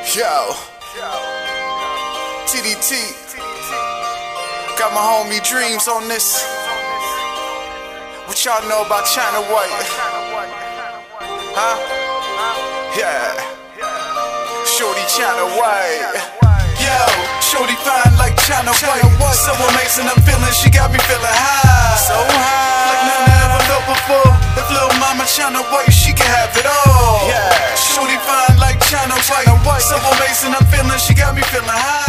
Yo, TDT, got my homie Dreams on this. What y'all know about China White? Huh? Yeah, Shorty China White. Yo, Shorty fine like China White. So amazing, I'm feeling, she got me feeling high. So high, like nothing I ever felt before. If little mama China White, she can have it all. Yeah, Shorty fine like China White. So amazing, I'm feeling, she got me feeling high.